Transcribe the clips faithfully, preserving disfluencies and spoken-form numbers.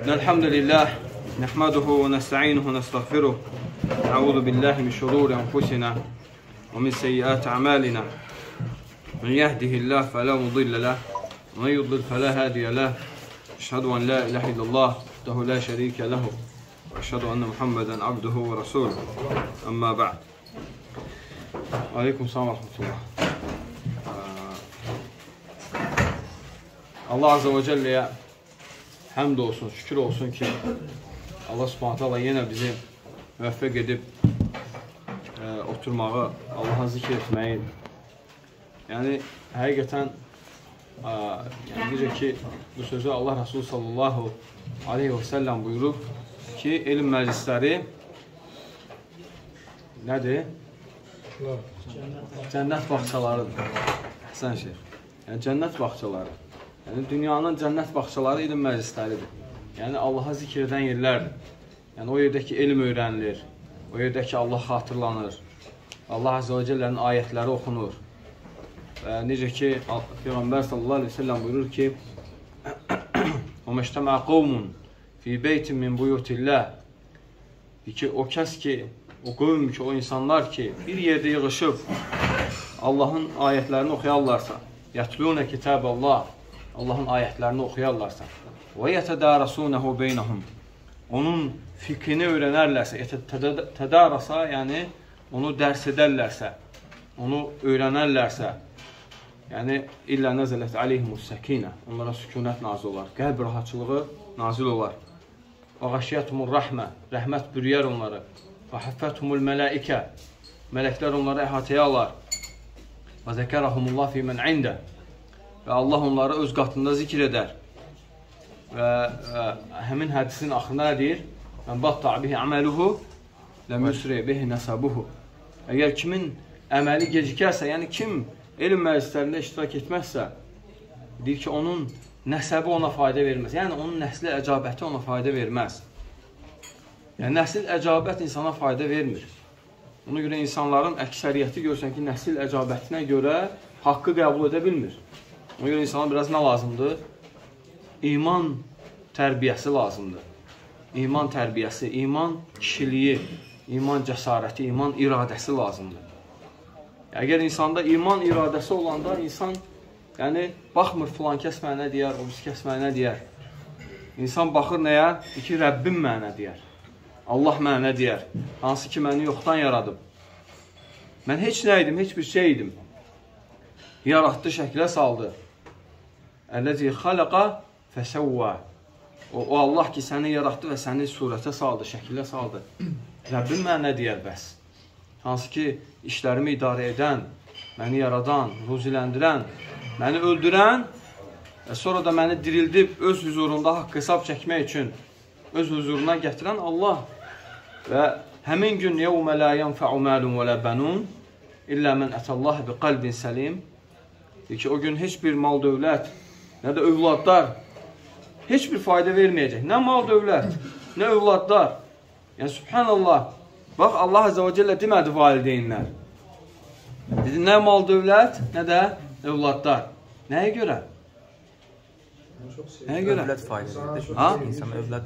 الحمد لله نحمده ونستعينه ونستغفره نعوذ بالله من شرور أنفسنا ومن سيئات أعمالنا من يهده الله فلا مضل له ومن يضلل فلا هادي له أشهد أن لا إله إلا الله وحده لا شريك له وأشهد أن محمدا عبده ورسوله أما بعد. Aleyküm selam ve rahmetullah. Allah Azze ve Celle'ye həmd olsun, şükür olsun ki Allah Subhanahu taala yenə bizi müvəffəq edib e, oturmağı, Allah'a zikr etməyi. Yəni həqiqətən e, yəni, necə ki bu sözü Allah Resulü sallallahu aleyhi ve sellem buyurub ki elm məclisləri nədir? Cənnət bağçalarıdır. Əhsən şeyh. Yəni cənnət bağçaları. Yəni dünyanın cənnət bağçaları elm məclisləridir. Yəni Allaha zikr edən yerlərdir. Yəni o yerdəki elm öyrənilir. O yerdəki Allah xatırlanır. Allah Azze ve Celle'nin ayətləri oxunur. Və necə ki Peyğəmbər sallallahu aleyhi ve sellem buyurur ki "O məştəmə qavmun fi beytin min buyutillah." ki o kəs ki, o qövm ki, o insanlar ki bir yerdə yığışıb Allahın ayətlərini oxuyarlarsa, yatluna kitaballah, Allahın ayətlərini oxuyarlarsa, və yətədarasunahu beynəhum, onun fikrini öyrənərlərsə, tədarasa, yəni onu dərs edərlərsə, onu öyrənərlərsə, yəni illə nəzələt aleyhimus səkinə, onlara sükunət nazil olar, qəlb rahatçılığı nazil olar. Və qəşiyyətumur rəhmə, rəhmət bürüyər onları. Və həffəthumul mələikə, mələklər onları əhatəyə alar. Və zəkərəhumullah fi mən ində, və Allah onları öz qatında zikr edər. Və ə, həmin hədisin axırında nə deyir? Mən batta bihi əməluhu, ləm yusri bihi nəsabuhu. Əgər kimin əməli gecikərsə, yəni kim elm məclislərində iştirak etməzsə, deyir ki, onun nəsəbi ona fayda verməz. Yəni, onun nəsli əcabəti ona fayda verməz. Yəni, nəsil əcabət insana fayda vermir. Ona görə insanların əksəriyyəti görsən ki, nəsil əcabətinə görə haqqı qəbul edə bilmir. Ona görə insana biraz nə lazımdır? İman tərbiyəsi lazımdır. İman tərbiyəsi, iman kişiliyi, iman cəsarəti, iman iradəsi lazımdır. Əgər insanda iman iradəsi olanda insan yəni, baxmır filan kəs mənə deyər, o birisi kəs mənə deyər. İnsan baxır nəyə? İki, Rəbbim mənə deyər. Allah mənə deyər. Hansı ki, məni yoxdan yaradıb. Mən heç nə idim, heç bir şey idim. Yaratdı, şəklə saldı. Əlləzi xaləqa fəsəvvə. O, o Allah ki, səni yaratdı və səni surətə saldı, şəklə saldı. Rəbbim mənə deyər bəs. Hansı ki, işlərimi idarə edən, məni yaradan, ruziləndirən, məni öldürən və sonra da məni dirildib öz huzurunda haqq hesab çəkmək üçün öz huzuruna gətirən Allah. Və həmin gün yevmə la yanfa'u malun və la banun illə mən ətəllah bi qalbin səlim. Deyir ki, o gün heç bir mal dövlət, nə də övladlar heç bir fayda verməyəcək. Nə mal dövlət, nə övladlar. Yəni, subhanallah, bax, Allah Azze ve Celle demədi valideynlər. Dedi, nə mal dövlət, nə də övladlar. Nəyə görə? Nəyə görə? Övlad faydalıdır. Ha? İnsan övlad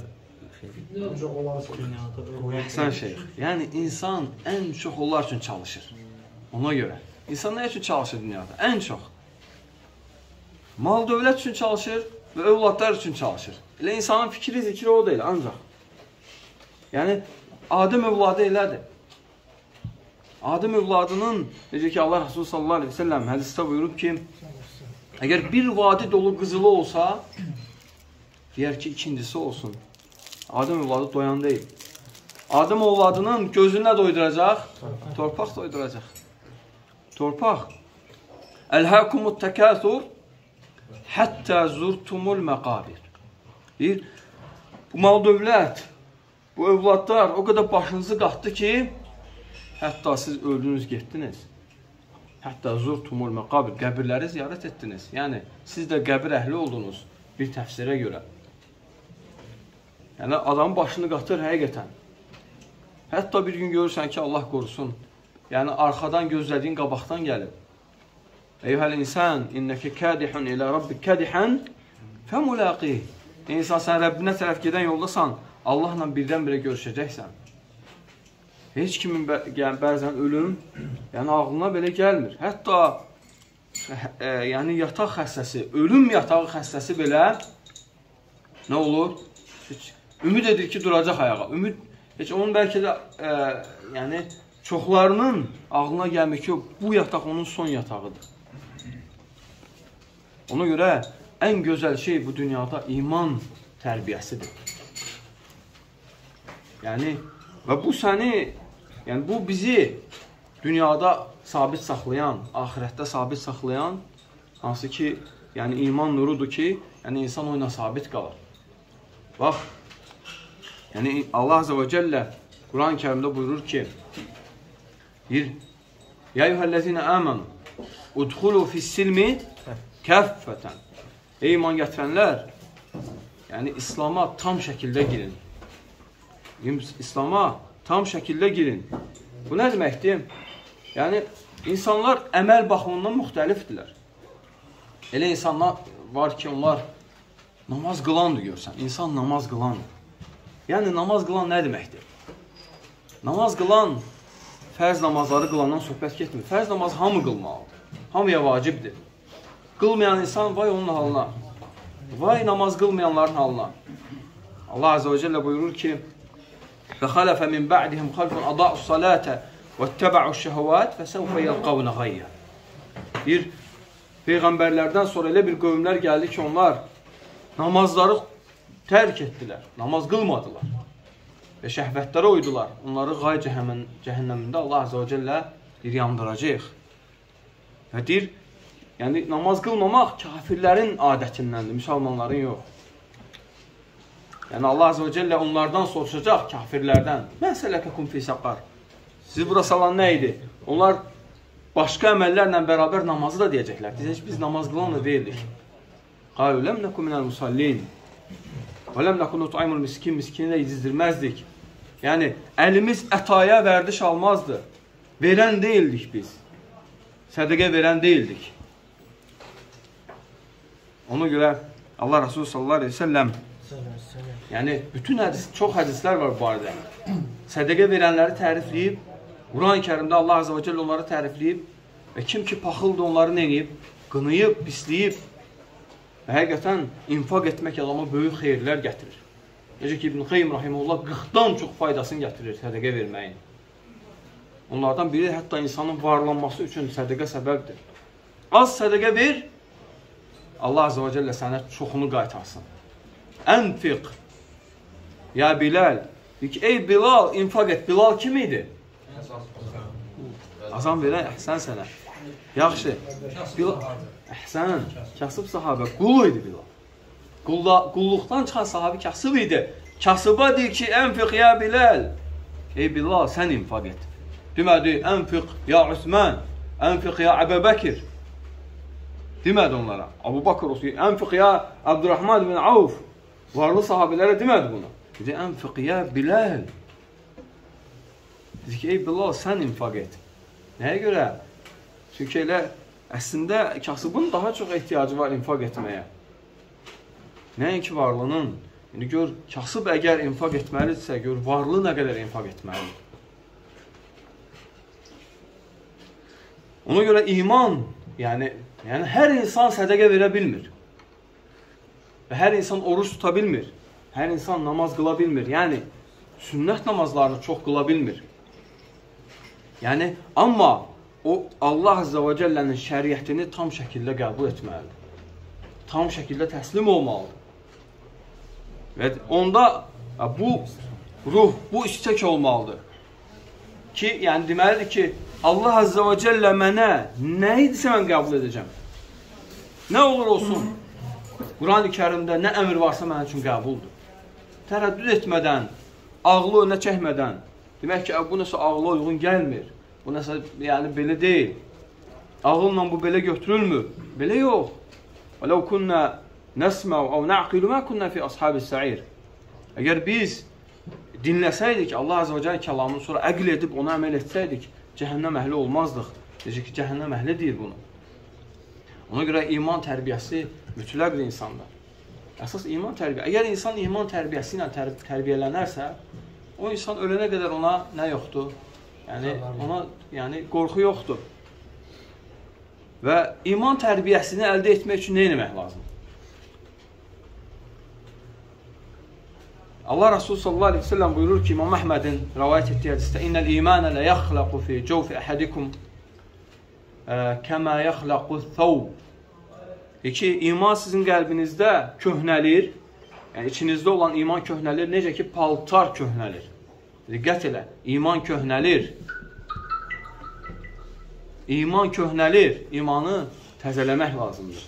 Sən şeyh. Yəni, insan ən çox onlar üçün çalışır. Ona görə. İnsan nə üçün çalışır dünyada? Ən çox. Mal dövlət üçün çalışır və övladlar üçün çalışır. Elə insanın fikri, zikri o deyil, ancaq. Yəni, Adəm övladı elədir. Adəm övladının, necə ki Allah Resulü sallallahu aleyhi ve sellem hədisdə buyurub ki, əgər bir vadi dolu qızılı olsa, deyər ki, ikincisi olsun. Adəm övladı doyan deyil. Adəm övladının gözünü nə doyduracaq? Torpaq doyduracaq. Torpaq. Əlhəkumut təkəthur həttə zurtumul məqabir. Deyir, bu mal dövlət, bu övladlar o qədər başınızı qatdı ki, hətta siz öldünüz, getdiniz. Hətta zurtumul məqabir, qəbirləri ziyarət etdiniz. Yəni, siz də qəbir əhli oldunuz bir təfsirə görə. Yəni, adamın başını qatır həqiqətən. Hətta bir gün görürsən ki, Allah qorusun, yəni, arxadan gözlədiyin qabaqdan gəlib. Eyyuhəl insan, innəki kədihun ilə rabbik kədihən fəmulaqih. insan sən Rəbbinə tərəf gedən yoldasan, Allahla birdən-birə görüşəcəksən. Heç kimin bə yəni, bəzən ölüm yəni, ağlına belə gəlmir. Hətta e, yəni, yataq xəstəsi, ölüm yatağı xəstəsi belə nə olur? Heç, ümid edir ki, duracaq ayağa. Ümid, heç onun bəlkə də e, yəni, çoxlarının ağlına gəlmir ki, bu yataq onun son yatağıdır. Ona görə ən gözəl şey bu dünyada iman tərbiyəsidir. Yəni, və bu səni, yəni bu bizi dünyada sabit saxlayan, axirətdə sabit saxlayan, hansı ki, yəni iman nurudur ki, yəni insan oyuna sabit qalır. Bax, yəni Allah Azze və Cəllə Quran-ı Kərimdə buyurur ki, bir, Ya eyyuhəl-ləzinə əmənu, udxulu fissilmi kəffətən. Ey iman gətirənlər, yəni İslama tam şəkildə girin. İslama tam şəkildə girin. Bu nə deməkdir? Yəni, insanlar əməl baxımından müxtəlifdirlər. Elə insanlar var ki, onlar namaz qılandır görsən. İnsan namaz qılandır. Yəni, namaz qılan nə deməkdir? Namaz qılan, fərz namazları qılandan söhbət getmir. Fərz namazı hamı qılmalıdır. Hamıya vacibdir. Qılmayan insan, vay onun halına. Vay namaz qılmayanların halına. Allah Azze və Cəllə buyurur ki, فَخَلَفَ مِنْ بَعْدِهِمْ خَلْفٌ أَضَاعُوا الصَّلَاةَ وَاتَّبَعُوا الشَّهَوَاتِ فَسَوْفَ يَلْقَوْنَ غَيًّا. Bir peyğəmbərlərdən sonra elə bir qövmlər gəldi ki, onlar namazları tərk etdilər, namaz qılmadılar və şəhvətlərə uydular. Onları qay cəhənnəmində Allah Azze və Cəllə bir yandıracaq. Və deyir, yəni namaz qılmamaq kafirlərin adətindəndir, müsəlmanların yox. Yəni Allah Azze və Cəllə onlardan soruşacaq, kafirlərdən. Mən sələkəkum fi səqar. Sizi bura salan nə idi? Onlar başqa əməllərlə bərabər namazı da deyəcəklər. Deyəcək, biz namaz qılan da deyildik. Qalu ləm nəku minəl musallin. Və ləm nəku nut'imul miskin, miskini də yedizdirməzdik. Yəni, əlimiz ətaya vərdiş almazdı. Verən deyildik biz. Sədəqə verən deyildik. Ona görə Allah Resulü sallallahu aleyhi ve sellem yəni, bütün hədis, çox hədislər var bu barədə. Sədəqə verənləri tərifləyib, Quran-ı Kərimdə Allah Azze və Cəllə onları tərifləyib və kim ki paxıldır onları neyib? Qınıyıb, pisləyib və həqiqətən infaq etmək adama böyük xeyirlər gətirir. Necə ki, İbn Qayyim Rahimullah qırxdan çox faydasını gətirir sədəqə verməyin. Onlardan biri hətta insanın varlanması üçün sədəqə səbəbdir. Az sədəqə ver, Allah Azze və Cəllə sənə çoxunu qaytarsın. Ənfiq. Ya Bilal. Deyir ki, ey Bilal, infaq et. Bilal kim idi? Azam verən, əhsən sənə. Yaxşı. Bilal, əhsən, kasıb sahabə. Qul idi Bilal. Qulla, qulluqdan çıxan sahabi kasıb idi. Kasıba deyir ki, ənfiq ya Bilal. Ey Bilal, sən infaq et. Demədi, ənfiq ya Osman, ənfiq ya Əbu Bəkir. Demədi onlara. Abu Bakır olsun, ənfiq ya Abdurrahman bin Avf. Varlı sahabilərə demədi bunu. Dedi, ənfiq ya Bilal. Dedi ki, ey Bilal, sən infaq et. Nəyə görə? Çünki elə əslində kasıbın daha çox ehtiyacı var infaq etməyə. Nəinki varlının. Yəni, gör, kasıb əgər infaq etməlidirsə, gör, varlı nə qədər infaq etməlidir. Ona görə iman, yəni, yəni hər insan sədəqə verə bilmir. Və hər insan oruç tuta bilmir. Hər insan namaz qıla bilmir. Yəni, sünnət namazlarını çox qıla bilmir. Yəni, amma o Allah Azze və Cəllənin şəriətini tam şəkildə qəbul etməlidir. Tam şəkildə təslim olmalıdır. Və onda bu ruh, bu istek olmalıdır. Ki, yəni deməlidir ki, Allah Azze və Cəllə mənə nə idisə mən qəbul edəcəm. Nə olur olsun. Quran-ı Kərimdə nə əmr varsa mənim üçün qəbuldur. Tərəddüd etmədən, ağlı önə çəkmədən, demək ki, bu nəsə ağlı uyğun gəlmir, bu nəsə, yəni, belə deyil. Ağılla bu belə götürülmür. Belə yox. وَلَوْ كُنَّا نَسْمَوْ أَوْ نَعْقِلُ مَا كُنَّا فِي أَصْحَابِ السَّعِيرِ. Əgər biz dinləsəydik, Allah Azze və Cəllə kəlamını sonra əql edib ona əməl etsəydik, cəhənnəm əhli olmazdıq. Deyəcək ki, cəhənnəm əhli deyir bunu. Ona görə iman tərbiyəsi mütləqdir insanda. Əsas iman tərbiyə. Əgər insan iman tərbiyəsi ilə tər tərbiyələnərsə, o insan ölənə qədər ona nə yoxdur? Yəni, ona yəni, qorxu yoxdur. Və iman tərbiyəsini əldə etmək üçün nə etmək lazımdır? Allah Resulü sallallahu aleyhi ve sellem buyurur ki, İmam Əhmədin rəvayət etdiyi hədisdə İnnəl imanə lə yaxlaqu fi cəvfi əhədikum kəmə yaxlaqu thawb. İki, iman sizin qəlbinizdə köhnəlir, yəni içinizdə olan iman köhnəlir, necə ki, paltar köhnəlir. Diqqət elə, iman köhnəlir. İman köhnəlir, imanı təzələmək lazımdır.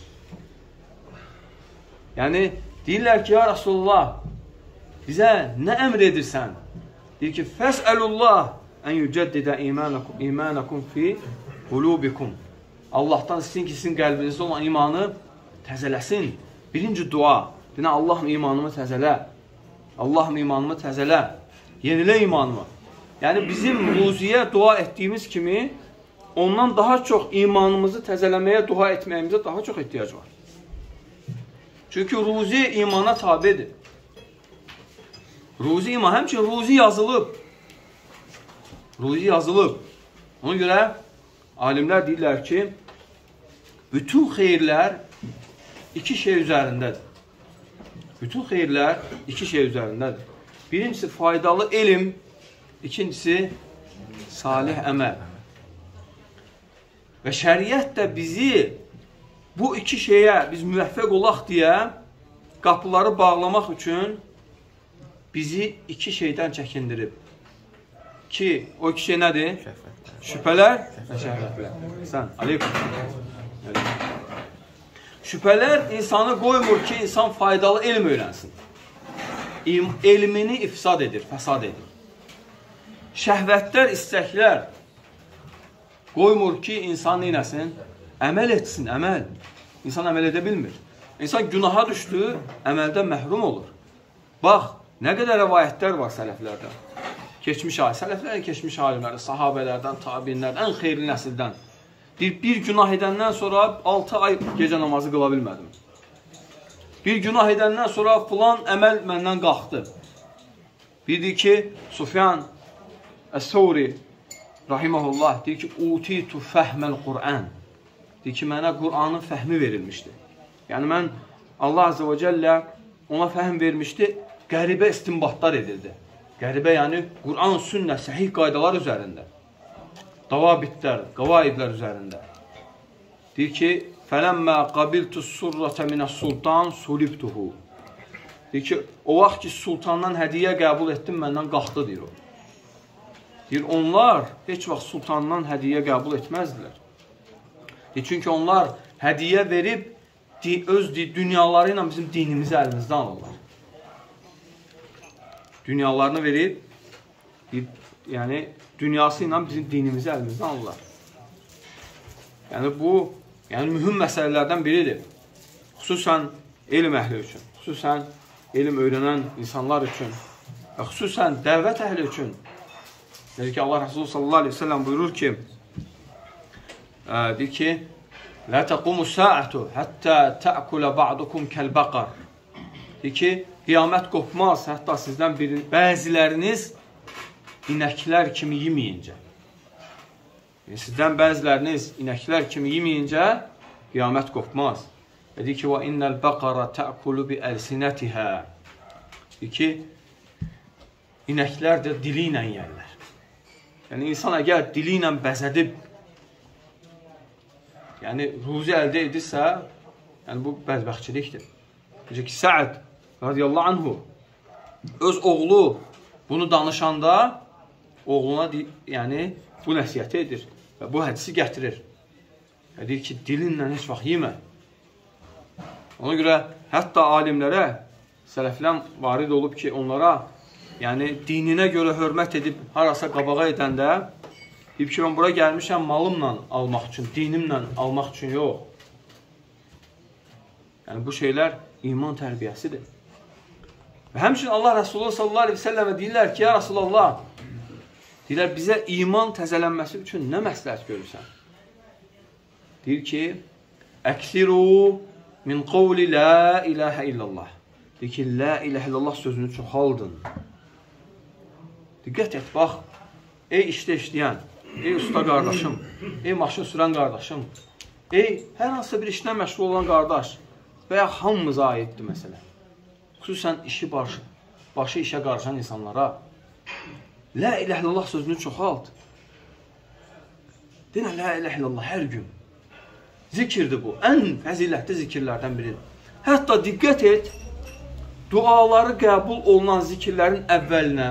Yəni, deyirlər ki, ya Rasulullah, bizə nə əmr edirsən? Deyir ki, fəsəlullah ən yücəddidə imanakum, imanakum fi qulubikum. Allahdan istəyin ki, sizin qəlbinizdə olan imanı təzələsin. Birinci dua, deyir, Allahım imanımı təzələ. Allahım imanımı təzələ. Yenilə imanımı. Yəni, bizim ruziyə dua etdiyimiz kimi, ondan daha çox imanımızı təzələməyə dua etməyimizə daha çox ehtiyac var. Çünki ruzi imana tabidir. Ruzi iman, həmçin ruzi yazılıb. Ruzi yazılıb. Ona görə alimlər deyirlər ki, bütün xeyirlər iki şey üzərindədir. Bütün xeyirlər iki şey üzərindədir. Birincisi faydalı elm, ikincisi salih əməl. Və şəriət də bizi bu iki şeyə biz müvəffəq olaq deyə qapıları bağlamaq üçün bizi iki şeydən çəkindirib. Ki, o iki şey nədir? Şübhələr və şəhvətlər. Sən, aleykum. Şübhələr insanı qoymur ki, insan faydalı elm öyrənsin. Elmini ifsad edir, fəsad edir. Şəhvətlər, istəklər qoymur ki, insan neynəsin? Əməl etsin, əməl. İnsan əməl edə bilmir. İnsan günaha düşdü, əməldən məhrum olur. Bax, nə qədər rəvayətlər var sələflərdən. Keçmiş alim, sələflərin keçmiş alimləri, sahabələrdən, tabinlərdən, ən xeyirli nəsildən. Bir, bir günah edəndən sonra altı ay gecə namazı qıla bilmədim. Bir günah edəndən sonra filan əməl məndən qalxdı. Bir deyir ki, Sufyan Əs-Səuri rahiməhullah deyir ki, utitu fəhməl Qur'an. Deyir ki, mənə Qur'anın fəhmi verilmişdi. Yəni, mən Allah Azze və Cəllə ona fəhm vermişdi, qəribə istinbatlar edildi. Qəribə, yəni Qur'an, sünnə, səhih qaydalar üzərində. Davabitlər, qavaidlər üzərində. Deyir ki, fələmmə qabiltu surratə minəs sultan sulibtuhu. Deyir ki, o vaxt ki, sultandan hədiyyə qəbul etdim, məndən qalxdı, deyir o. Deyir, onlar heç vaxt sultandan hədiyyə qəbul etməzdilər. Deyir, çünki onlar hədiyyə verib, öz dünyaları ilə bizim dinimizi əlimizdən alırlar. Dünyalarını verib, yəni dünyası ilə bizim dinimizi əlimizdən alırlar. Yəni bu, yəni mühüm məsələlərdən biridir. Xüsusən elm əhli üçün, xüsusən elm öyrənən insanlar üçün və xüsusən dəvət əhli üçün. Deyir ki, Allah Resulü sallallahu aleyhi ve sellem buyurur ki, deyir ki, لا تقوم الساعة حتى تأكل بعضكم كالبقر. Deyir ki, qiyamət qopmaz, hətta sizdən biri, bəziləriniz inəklər kimi yeməyincə. Yəni, sizdən bəziləriniz inəklər kimi yeməyincə qiyamət qopmaz. Deyir ki, وَإِنَّ الْبَقَرَ تَأْكُلُ بِأَلْسِنَتِهَا. Deyir ki, inəklər də dili ilə yerlər. Yəni, insan əgər dili ilə bəzədib, yəni, ruzi əldə edirsə, yəni, bu bədbəxtçilikdir. Necə ki, Səəd radiyallahu anhu öz oğlu bunu danışanda oğluna yəni, bu nəsiyyəti edir və bu hədisi gətirir. Və deyir ki, dilinlə heç vaxt yemə. Ona görə hətta alimlərə, sələflən varid olub ki, onlara yəni, dininə görə hörmət edib harasa qabağa edəndə deyib ki, mən bura gəlmişəm malımla almaq üçün, dinimlə almaq üçün yox. Yəni, bu şeylər iman tərbiyəsidir. Və həmçinin Allah Resulü sallallahu aleyhi ve sellemə deyirlər ki, ya Rasulallah, deyirlər, bizə iman təzələnməsi üçün nə məsləhət görürsən? Deyir ki, əksiru min qovli la ilahə illallah. Deyir ki, la ilahe illallah sözünü çoxaldın. Diqqət et, bax, ey işdə işləyən, ey usta qardaşım, ey maşın sürən qardaşım, ey hər hansısa bir işlə məşğul olan qardaş və ya hamımıza aiddir məsələ. Xüsusən işi başı, başı işə qarışan insanlara la ilahe illallah sözünü çoxalt. Deyinə, la ilahe illallah hər gün. Zikirdir bu. Ən fəzilətli zikirlərdən biridir. Hətta diqqət et, duaları qəbul olunan zikirlərin əvvəlinə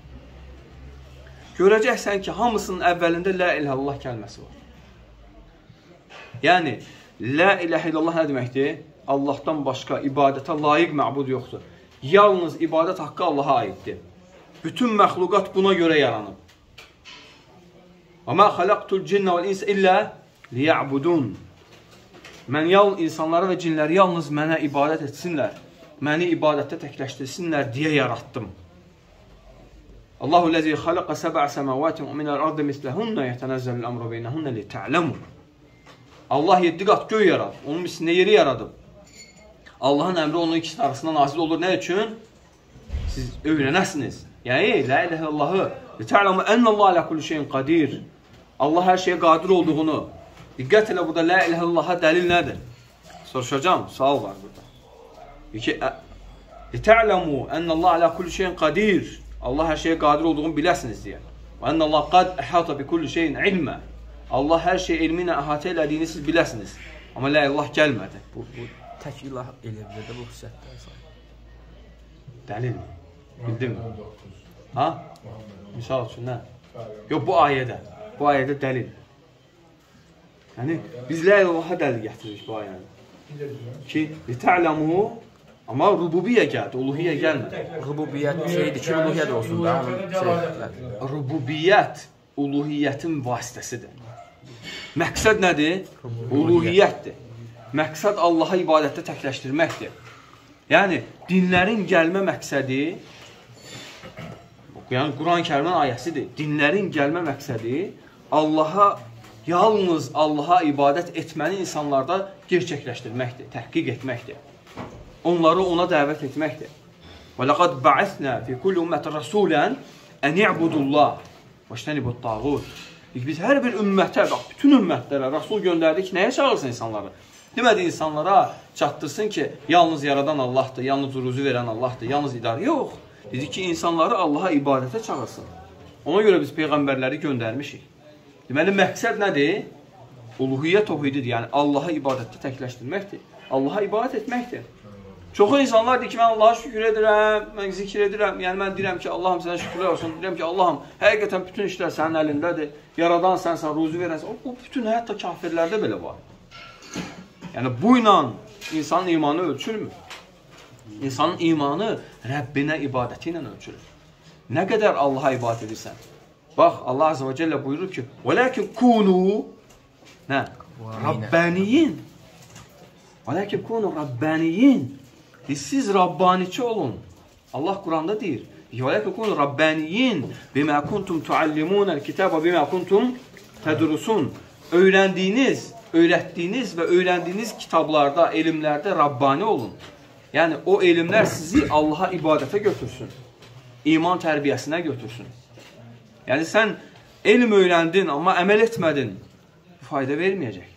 görəcəksən ki, hamısının əvvəlində la ilahe illallah kəlməsi var. Yəni, la ilahe illallah nə deməkdir? Allahdan başqa ibadətə layiq məbud yoxdur. Yalnız ibadət haqqı Allaha aiddir. Bütün məxluqat buna görə yaranıb. وَمَا خَلَقْتُ الْجِنَّ وَالْاِنْسَ إِلَّا لِيَعْبُدُونَ Mən yalnız insanları və cinləri yalnız mənə ibadət etsinlər, məni ibadətdə təkləşdirsinlər deyə yaratdım. Allahu ləzi xaləqə səbə səməvatin və minəl ardı misləhunnə yətənəzzəl əmru beynəhunə li tə'ləmu. Allah yeddi qat göy yaradıb, onun mislində yeri yaradıb. Allahın əmri onun ikisi arasında nazil olur. Nə üçün? Siz öyrənəsiniz. Yəni, la ilahe illallahı li tə'ləmu ennəllaha alə kulli şeyin qadir. Allah hər şeyə qadir olduğunu. Diqqət elə burada la ilahe illallaha dəlil nədir? Soruşacağım, sual var burada. Li tə'ləmu ennəllaha alə kulli şeyin qadir. Allah hər şeyə qadir olduğunu biləsiniz deyə. Və ennəllaha qad əhata bi kulli şeyin ilmə. Allah hər şey elmi ilə əhatə elədiyini siz biləsiniz. Amma la ilah gəlmədi. Bu, bu tək ilah elə bilir də bu xüsusiyyətdən sonra. Dəlil mi? Bildin mi? Ha? Misal üçün, nə? Yox, bu ayədə. Bu ayədə dəlil. Yəni, biz la ilaha dəlil gətiririk bu ayədə. Ki, lita'ləmu, amma rububiyyə gəldi, uluhiyyə gəlmədi. Rububiyyət şeydir ki, uluhiyyət olsun da. Rububiyyət uluhiyyətin vasitəsidir. Məqsəd nədir? Uluhiyyətdir. Məqsəd Allaha ibadətdə təkləşdirməkdir. Yəni, dinlərin gəlmə məqsədi, yəni Quran-ı Kərimin ayəsidir. Dinlərin gəlmə məqsədi Allaha, yalnız Allaha ibadət etməni insanlarda gerçəkləşdirməkdir, təhqiq etməkdir. Onları ona dəvət etməkdir. Və ləqad ba'isnə fi kulli ümmət rəsulən ən i'budullah və iştənibut tağut. Biz hər bir ümmətə, bax, bütün ümmətlərə Rasul göndərdik, nəyə çağırsın insanları? Demədi insanlara çatdırsın ki, yalnız yaradan Allahdır, yalnız ruzu verən Allahdır, yalnız idarə. Yox. Dedi ki, insanları Allaha ibadətə çağırsın. Ona görə biz peyğəmbərləri göndərmişik. Deməli, məqsəd nədir? Uluhiyyə tohididir, yəni Allaha ibadətdə təkləşdirməkdir. Allaha ibadət etməkdir. Çoxu insanlar deyir ki, mən Allaha şükür edirəm, mən zikr edirəm, yəni mən deyirəm ki, Allahım sənə şükürlər olsun, deyirəm ki, Allahım, həqiqətən bütün işlər sənin əlindədir, yaradan sənsən, ruzu verənsən, o, bütün hətta kafirlərdə belə var. Yəni, bu ilə insanın imanı ölçülmür. İnsanın imanı Rəbbinə ibadəti ilə ölçülür. Nə qədər Allaha ibadət edirsən? Bax, Allah Azze və Cəllə buyurur ki, وَلَكِنْ كُونُوا رَبَّانِيِّينَ وَلَكِنْ كُونُوا رَبَّانِيِّينَ Siz Rabbaniçi olun. Allah Quranda deyir. وَلَكِنْ كُونُوا رَبَّانِيِّينَ بِمَا كُنْتُمْ تُعَلِّمُونَ الْكِتَابَ بِمَا كُنْتُمْ تَدْرُسُونَ Öyrəndiyiniz, öyrətdiyiniz və öyrəndiyiniz kitablarda, elmlərdə Rabbani olun. Yəni, o elmlər sizi Allaha ibadətə götürsün. İman tərbiyəsinə götürsün. Yəni, sən elm öyrəndin, amma əməl etmədin, fayda verməyəcək.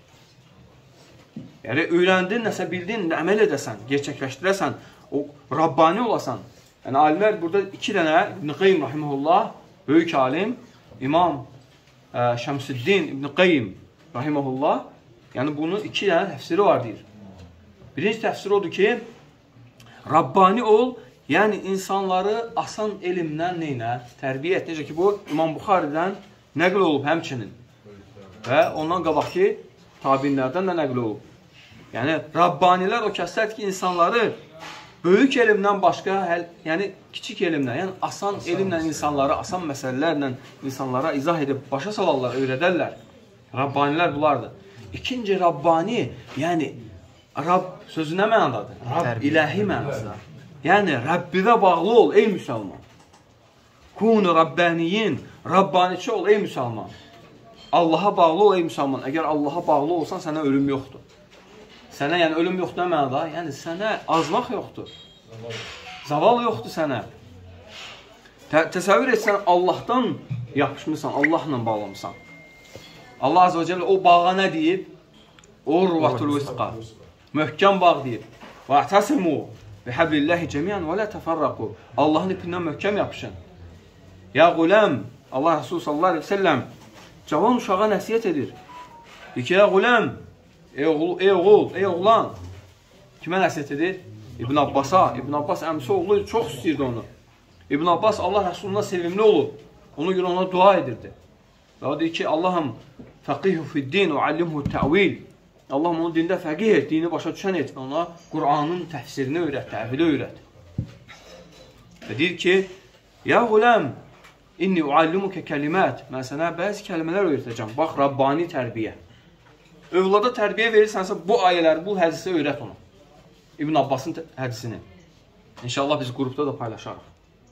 Yəni, öyrəndin, nəsə bildin, əməl edəsən, gerçəkləşdirəsən, o Rabbani olasan. Yəni, alimlər burada iki dənə, İbn Qeym rahiməhullah, böyük alim, İmam ə, Şəmsüddin İbn Qeym rahiməhullah, yəni bunun iki dənə təfsiri var deyir. Birinci təfsir odur ki, Rabbani ol, yəni insanları asan elmdən neynə? Tərbiyə et. Necə ki, bu İmam Buxaridən nəql olub həmçinin və ondan qabaqki tabinlərdən də nəql olub. Yəni, Rabbanilər o kəslər ki, insanları böyük elmdən başqa, yəni kiçik elmdən, yəni asan elmlə insanları, asan məsələlərlə insanlara izah edib, başa salarlar, öyrədərlər. Rabbanilər bunlardır. İkinci Rabbani, yəni Rab sözü nə mənadadır? Rab ilahi mənasıdır. Yəni, Rəbbivə bağlı ol, ey müsəlman. Kunu Rabbaniyin, Rabbaniçi ol, ey müsəlman. Allaha bağlı ol, ey müsəlman. Əgər Allaha bağlı olsan, sənə ölüm yoxdur. Sənə, yəni ölüm yoxdur nə mənada? Yəni, sənə azmaq yoxdur. Zaval yoxdur sənə. Tə təsəvvür etsən, Allahdan yapışmısan, Allahla bağlamısan. Allah Azze ve Celle o bağa nə deyib? Urvatul vüsqa. Möhkəm bağ deyib. Va'tasimu bihablillahi cemiyan və la təfərraqu. Allahın ipindən möhkəm yapışın. Ya quləm, Allah Resulü sallallahu aleyhi ve sellem cavan uşağa nəsiyyət edir. İki, ya quləm, ey oğul, ey oğul, ey oğlan. Kimə nəsiyyət edir? İbn Abbas'a. İbn Abbas əmsi oğlu çox istəyirdi onu. İbn Abbas Allah Resuluna sevimli olub. Ona görə ona dua edirdi. Və o deyir ki, Allahım fəqihu fiddin və allimhu təvil. Allahım onu dində fəqih et, dini başa düşən et. Ona Qur'anın təfsirini öyrət, təvili öyrət. Və deyir ki, ya quləm, inni uallimuke kəlimət. Mən sənə bəzi kəlmələr öyrətəcəm. Bax, Rabbani tərbiyə. Övlada tərbiyə verirsənsə, bu ayələri, bu hədisi öyrət ona. İbn Abbasın hədisini. İnşallah biz qrupda da paylaşarıq.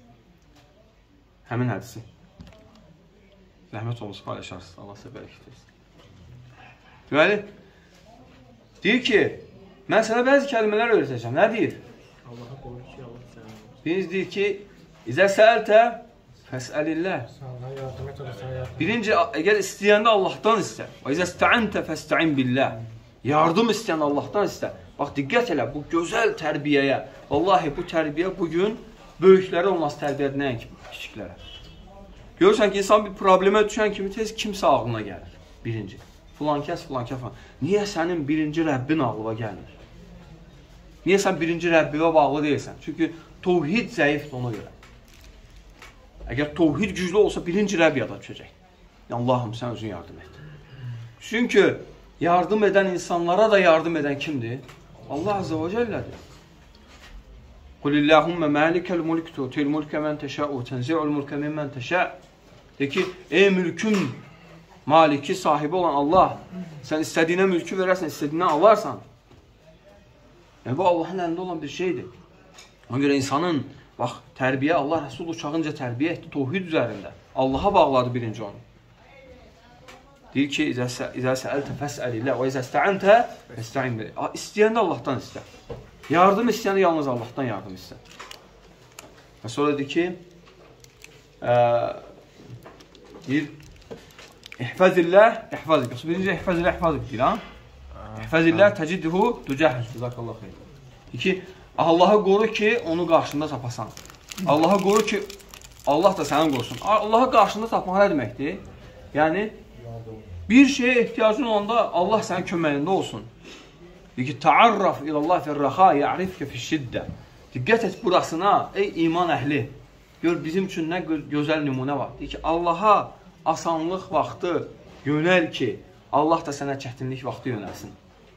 Həmin hədisi. Rəhmət olmuş paylaşarsınız. Allah sizə bərəkət versin. Deməli, deyir ki, mən sənə bəzi kəlmələr öyrətəcəm. Nə deyir? Allaha qoyur ki, Allah sənə. Biriniz deyir ki, İzə səəltə fəsəlilləh. Sənə yardım et, o da sənə yardım et. Birinci, əgər istəyəndə Allahdan istə. Və izə istəəntə fəstəin billəh. Yardım istəyən Allahdan istə. Bax, diqqət elə bu gözəl tərbiyəyə. Vallahi bu tərbiyə bugün böyüklərə olmaz tərbiyyədə nəyin kiçiklərə. Görürsən ki, insan bir problemə düşən kimi tez kimsə ağlına gəlir. Birinci. Filan kəs, filan kəs falan. Niyə sənin birinci Rəbbin ağlıva gəlmir? Niyə sən birinci Rəbbivə bağlı deyilsən? Çünki tövhid zəifdir ona görə. Əgər tövhid güclü olsa birinci Rəbb yada düşəcək. Allahım, sən özün yardım et. Çünki yardım edən insanlara da yardım edən kimdir? Allah Azze ve Celle'dir. Qulillahumma malikal mulk tu'til mulka men teşa'u tenzi'ul mulka mimmen teşa'. De ki, ey mülkün maliki sahibi olan Allah, sən istədiyinə mülkü verərsən, istədiyindən alarsan. Yəni, bu Allahın əlində olan bir şeydir. Ona görə insanın, bax, tərbiyə, Allah Resulü uşağınca tərbiyə etdi, tohid üzərində. Allaha bağladı birinci onu. Deyir ki, İzə səəltə fəsəlillə və izə istəəntə fəstəin bilə. İstəyəndə Allahdan istə. Yardım istəyəndə yalnız Allahdan yardım istə. Və sonra deyir ki, deyir, İhfəzilləh, ihfəzik. Birinci, ihfəzilləh, ihfəzik deyir, ha? İhfəzilləh, təciddihu, dücəhüz. Düzəkallah xeyr. İki, Allahı qoru ki, onu qarşında tapasan. Allahı qoru ki, Allah da səni qorusun. Allahı qarşında tapmaq nə deməkdir? Yəni, bir şeyə ehtiyacın olanda Allah sənin köməyində olsun. Deyir ki, Ta'arraf ilallah fərraxa, ya'rifkə fişşiddə. Diqqət et burasına, ey iman əhli. Gör, bizim üçün nə gözəl nümunə var. Deyir ki, Allaha asanlıq vaxtı yönəl ki, Allah da sənə çətinlik vaxtı yönəlsin.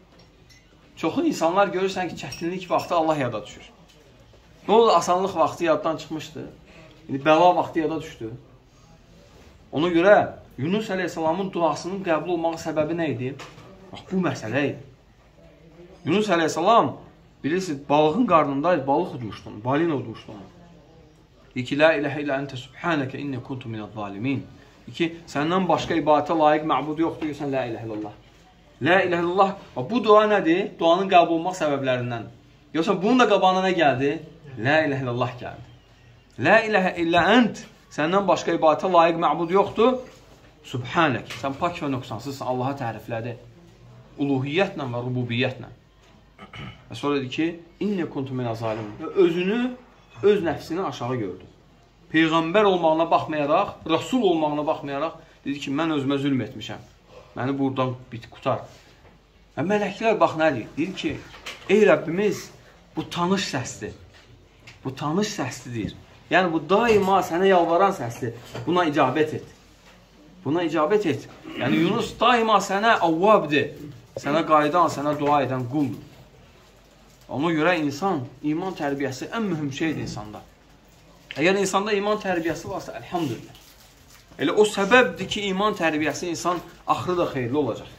Çoxu insanlar görürsən ki, çətinlik vaxtı Allah yada düşür. Nə oldu? Asanlıq vaxtı yaddan çıxmışdı. Yəni, bəla vaxtı yada düşdü. Ona görə Yunus əleyhissalamın duasının qəbul olmaq səbəbi nə idi? Bax, bu məsələ idi. Yunus əleyhissalam, bilirsiniz, balığın qarnındaydı, balıq udmuşdu onu, balina udmuşdu onu. İki, la iləhə ilə əntə subhanəkə inni kuntu minət zalimin. İki, səndən başqa ibadətə layiq məbud yoxdur, sən la iləhə illallah. La iləhə illallah, bu dua nədir? Duanın qəbul olmaq səbəblərindən. Yoxsa bunun da qabağına nə gəldi? La iləhə illallah gəldi. La iləhə illə ənt, səndən başqa ibadətə layiq məbud yoxdur. Subhanək, sən pak və nöqsansızsın, Allaha təriflədi. Uluhiyyətlə və rububiyyətlə. Və sonra dedi ki, inni kuntu minə zalim. Və özünü, öz nəfsini aşağı gördü. Peyğəmbər olmağına baxmayaraq, Rasul olmağına baxmayaraq, dedi ki, mən özümə zülm etmişəm. Məni buradan bit qutar. Və mələklər bax nə deyir? Deyir ki, ey Rəbbimiz, bu tanış səsdir. Bu tanış səslidir. Yəni, bu daima sənə yalvaran səsdir. Buna icabət et. Buna icabət et. Yəni, Yunus daima sənə avvabdir. Sənə qaydan, sənə dua edən quldur. Ona görə insan, iman tərbiyəsi ən mühüm şeydir insanda. Əgər insanda iman tərbiyəsi varsa, əlhamdülillah. Elə o səbəbdir ki, iman tərbiyəsi insan axırı da xeyirli olacaq.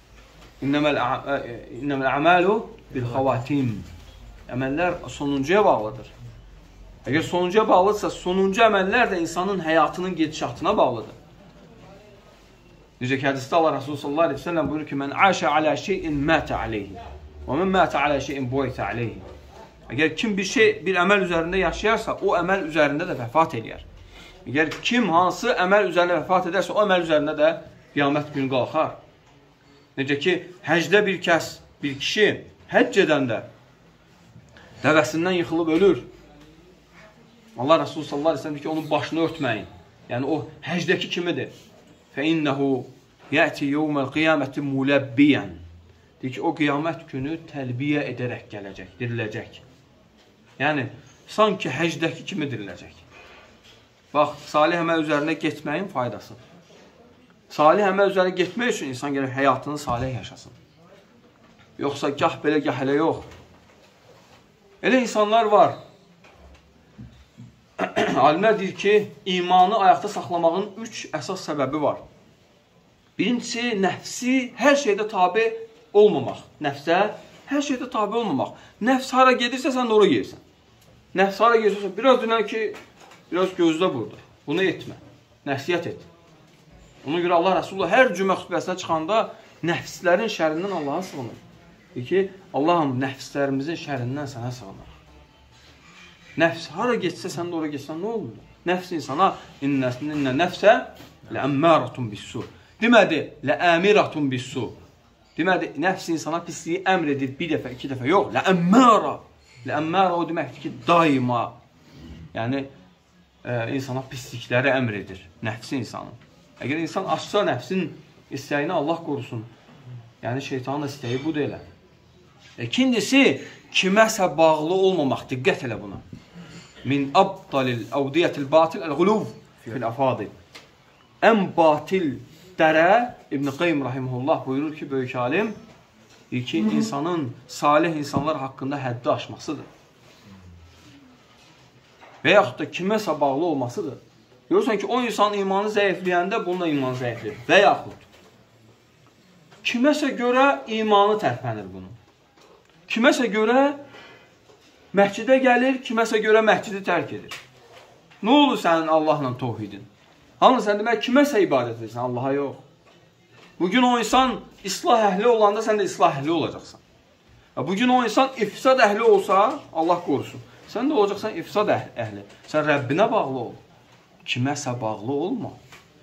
İnnəməl əməlu bil xavatim. Əməllər sonuncuya bağlıdır. Əgər sonuncuya bağlıdırsa, sonuncu əməllər də insanın həyatının gedişatına bağlıdır. Necə ki, hədisdə Allah Resulü sallallahu aleyhi ve sellem buyurur ki, mən əşə alə şeyin mətə aleyhi və mən mətə alə şeyin boytə aleyhi. Əgər kim bir şey, bir əməl üzərində yaşayarsa, o əməl üzərində də vəfat eləyər. Əgər kim hansı əməl üzərində vəfat edərsə, o əməl üzərində də qiyamət günü qalxar. Necə ki, həcdə bir kəs, bir kişi həcc edəndə dəvəsindən yıxılıb ölür. Allah Resulü sallallahu aleyhi ve sellem deyir ki, onun başını örtməyin. Yəni, o həcdəki kimidir. فَاِنَّهُ يَأْتِ يَوْمَ الْقِيَامَةِ مُلَبِّيًا. Deyir ki, o qiyamət günü təlbiyə edərək gələcək, diriləcək. Yəni, sanki həcdəki kimi diriləcək. Bax, salih əməl üzərində getməyin faydası. Salih əməl üzərində getmək üçün insan gələk həyatını salih yaşasın. Yoxsa gah belə, gah elə yox. Elə insanlar var. Alimlər deyir ki, imanı ayaqda saxlamağın üç əsas səbəbi var. Birincisi, nəfsi hər şeydə tabi olmamaq. Nəfsə hər şeydə tabi olmamaq. Nəfs hara gedirsə, sən də ora gelirsən. Nəfs hara gedirsə, biraz dünən ki, biraz gözlə burada. Bunu etmə. Nəsiyyət et. Ona görə Allah Resulullah hər cümə xütbəsinə çıxanda nəfslərin şərindən Allaha sığınır. Deyir ki, Allahım, nəfslərimizin şərindən sənə sığınır. Nəfs hara geçsə, sən də ora geçsən, nə olur? Nəfs insana, innə nəfsə ləəmməratun bissu. Demədi, ləəmiratun bissu. Demədi, nəfs insana pisliyi əmr edir bir dəfə, iki dəfə. Yox, ləəmməra. Ləəmməra o deməkdir ki, daima. Yəni, e, insana pislikləri əmr edir. Nəfsi insanın. Əgər insan açsa nəfsin istəyini Allah qorusun. Yəni, şeytanın istəyi budur elə. İkincisi, kiməsə bağlı olmamaq. Diqqət elə buna. Min abdalil avdiyyətil batil əl-quluv fil əfadil. Ən batil dərə, İbn-i Qeym rahiməhullah buyurur ki, böyük alim, deyir ki, insanın salih insanlar haqqında həddi aşmasıdır. Və yaxud da kiməsə bağlı olmasıdır. Görürsən ki, o insan imanı zəifləyəndə bununla imanı zəifləyir. Və yaxud kiməsə görə imanı tərpənir bunun. Kiməsə görə məhcidə gəlir, kiməsə görə məhcidi tərk edir. Nə olur sənin Allahla tovhidin? Hanı sən demək, kiməsə ibadət edirsən, Allaha yox. Bugün o insan islah əhli olanda sən də islah əhli olacaqsan. Bugün o insan ifsad əhli olsa, Allah qorusun, sən də olacaqsan ifsad əhli. Sən Rəbbinə bağlı ol. Kiməsə bağlı olma.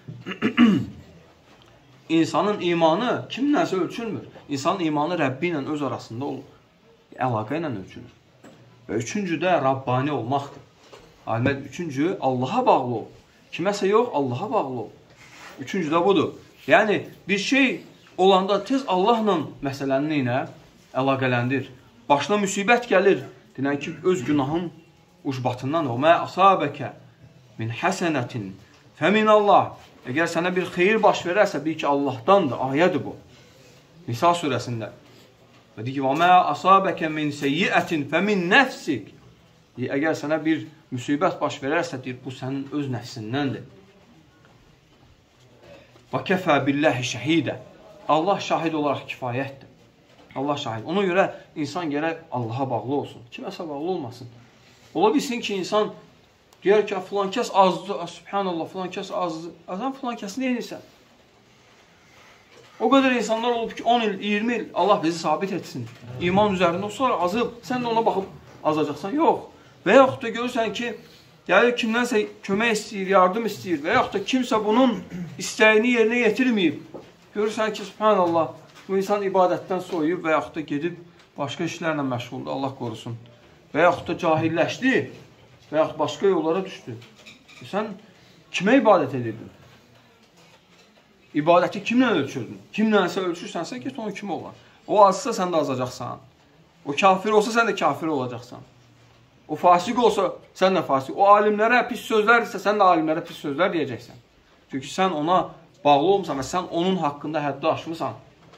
İnsanın imanı kimlənsə ölçülmür. İnsanın imanı Rəbbi ilə öz arasında olur. Əlaqə ilə ölçülür. Və üçüncü də Rabbani olmaqdır. Alimət, üçüncü Allaha bağlı ol. Kiməsə yox, Allaha bağlı ol. Üçüncü də budur. Yəni, bir şey olanda tez Allahla məsələni ilə əlaqələndir. Başına müsibət gəlir. Deyən ki, öz günahın ucbatından o. Mə asabəkə min həsənətin fəminallah. Əgər sənə bir xeyir baş verərsə, bil ki, Allahdandır. Ayədir bu. Nisa surəsində. Və deyir ki, və mə asabəkə min seyyiətin fəmin nəfsik. Əgər sənə bir müsibət baş verərsə, deyir, bu sənin öz nəfsindəndir. Və kəfə billəhi şəhidə. Allah şahid olaraq kifayətdir. Allah şahid. Ona görə insan gərək Allaha bağlı olsun. Kiməsə bağlı olmasın. Ola bilsin ki, insan deyər ki, filan kəs azdır, subhanallah, filan kəs azdır. Sən filan kəsi neyinirsən? O qədər insanlar olub ki, on il, iyirmi il Allah bizi sabit etsin. İman üzərində, o sonra azıb, sən də ona baxıb azacaqsan. Yox. Və yaxud da görürsən ki, gəlir kimdənsə kömək istəyir, yardım istəyir və yaxud da kimsə bunun istəyini yerinə yetirməyib. Görürsən ki, subhanallah, bu insan ibadətdən soyuyub və yaxud da gedib başqa işlərlə məşğuldur, Allah qorusun. Və yaxud da cahilləşdi və yaxud başqa yollara düşdü. Sən kimə ibadət edirdin? İbadəti kimlə ölçürdün? Kimlənsə ölçürsənsə, get onun kimi olan. O azsa, sən də azacaqsan. O kafir olsa, sən də kafir olacaqsan. O fasik olsa, sən də fasik. O alimlərə pis sözlər isə, sən də alimlərə pis sözlər deyəcəksən. Çünki sən ona bağlı olmuşsan və sən onun haqqında həddi aşmısan.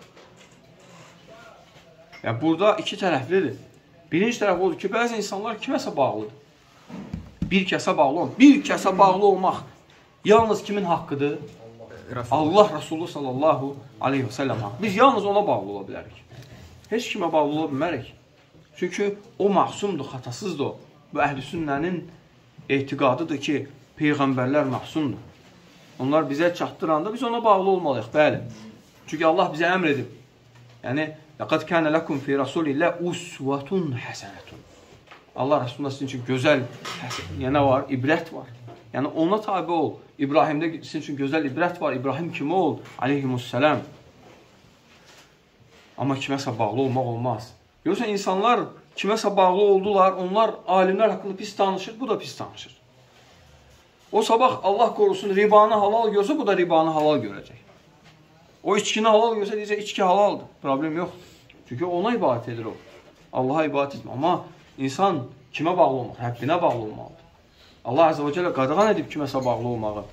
Yəni, burada iki tərəflidir. Birinci tərəf odur ki, bəzi insanlar kiməsə bağlıdır. Bir kəsə bağlı olmaq. Bir kəsə bağlı olmaq yalnız kimin haqqıdır? Allah Resulü sallallahu aleyhi və səlləm haqqı. Biz yalnız ona bağlı ola bilərik. Heç kimə bağlı ola bilmərik. Çünki o mahsumdur, xatasızdır o. Bu əhl-i sünnənin etiqadıdır ki, peyğəmbərlər mahsumdur. Onlar bizə çatdıranda biz ona bağlı olmalıyıq, bəli. Çünki Allah bizə əmr edib. Yəni, لَقَدْ كَانَ لَكُمْ فِي رَسُولِ اللَّهِ أُسْوَةٌ حَسَنَةٌ. Allah Rəsulullah sizin üçün gözəl, yəni var, ibrət var. Yəni ona tabi ol. İbrahimdə sizin üçün gözəl ibrət var. İbrahim kimi ol? Aleyhimussələm. Amma kiməsə bağlı olmaq olmaz. Yoxsa insanlar kiməsə bağlı oldular, onlar alimlər haqqında pis danışır, bu da pis danışır. O sabah Allah qorusun ribanı halal görsə, bu da ribanı halal görəcək. O içkini halal görsə, deyəcək, içki halaldır. Problem yox. Çünki ona ibadət edir o. Allaha ibadət etmir. Amma insan kimə bağlı olmaq? Rəbbinə bağlı olmalıdır. Allah Azze və Cəllə qadağan edib kiməsə bağlı olmağı.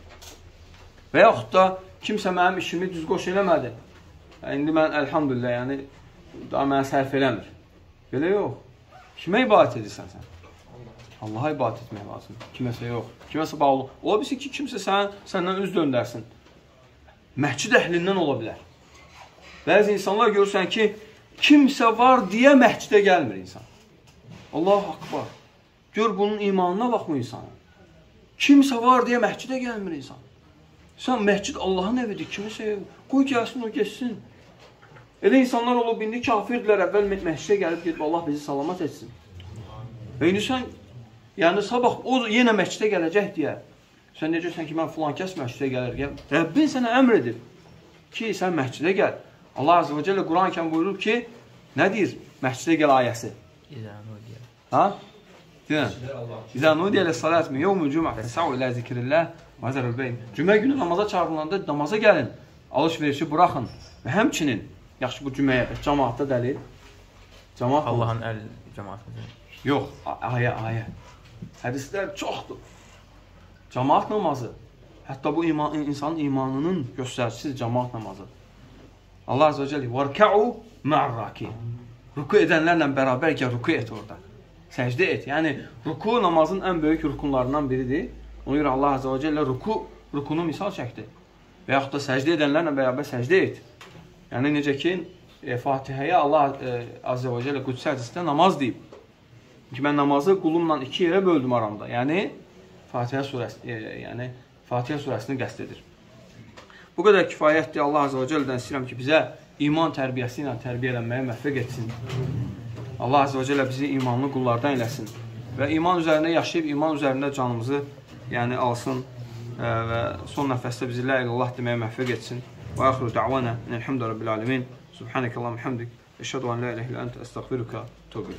Və yaxud da kimsə mənim işimi düz qoş eləmədi. İndi mən, əlhamdülillah, yəni, daha mənə sərf eləmir. Belə yox. Kimə ibadət edirsən sən? Allaha ibadət etmək lazımdır. Kiməsə yox. Kiməsə bağlı. Ola bilsin ki, kimsə sən, səndən üz döndərsin. Məhcid əhlindən ola bilər. Bəzi insanlar görürsən ki, kimsə var deyə məhcidə gəlmir insan. Allahu Akbar. Gör bunun imanına baxma insana. Kimsə var deyə məhcidə gəlmir insan. Sən məhcid Allahın evidir, kimisə ev. Qoy gəlsin, o geçsin. Elə insanlar olub, indi kafirdirlər, əvvəl məhcidə gəlib gedib, Allah bizi salamat etsin. Və indi sən, yəni sabah o yenə məhcidə gələcək deyə, sən necəsən ki, mən filan kəs məhcidə gəlir. Rəbbin sənə əmr edir ki, sən məhcidə gəl. Allah Azze və Cəllə Quran-ı buyurur ki, nə deyir məhcidə gəl ayəsi? Ha? Deyən, İzə nudiyə lə-salət min yevmül cümə fəsəu ilə zikrilləh və zərül beyn. Cümə günü namaza çağırılanda namaza gəlin, alış-verişi buraxın və həmçinin, yaxşı bu cüməyə, cəmaatda dəlil. Cəmaat Allahın əl cəmaatında. Yox, ayə, ayə. Hədislər çoxdur. Cəmaat namazı, hətta bu iman, insanın imanının göstəricisidir cəmaat namazı. Allah Azze və Cəllə vərkəu mə'rraki. Ruku edənlərlə bərabər gəl, ruku et orada. Səcdə et. Yəni, ruku namazın ən böyük rukunlarından biridir. Ona görə Allah Azze və Cəllə ruku, rukunu misal çəkdi. Və yaxud da səcdə edənlərlə bərabər səcdə et. Yəni, necə ki, e, Fatihəyə Allah e, Azze və Cəllə Qudsi hədisində namaz deyib. Ki, mən namazı qulumla iki yerə böldüm aramda. Yəni, Fatihə surəsi, e, yəni, Fatihə surəsini qəsd edir. Bu qədər kifayətdir. Allah Azze və Cəllədən istəyirəm ki, bizə iman tərbiyəsi ilə tərbiyələnməyə məhvəq etsin. Allah Azze və Cəllə bizi imanlı qullardan eləsin. Və iman üzərində yaşayıb, iman üzərində canımızı yəni, alsın ə, və son nəfəsdə bizi la ilallah deməyə məhvəq etsin. Və axiru da'vana, enelhamdü rabbil alemin. Subhanəkəllam, hamdik. Əşhədu an la ilahe illə əntə, əstəğfiruka, tövbə.